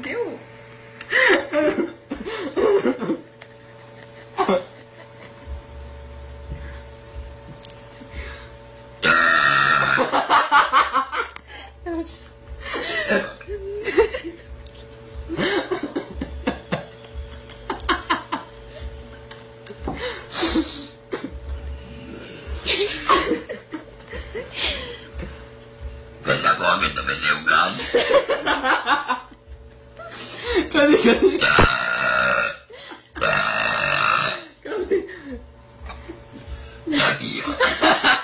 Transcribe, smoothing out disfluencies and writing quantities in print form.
Ew. Questa qua che dovete un gas. Cadi. Addio.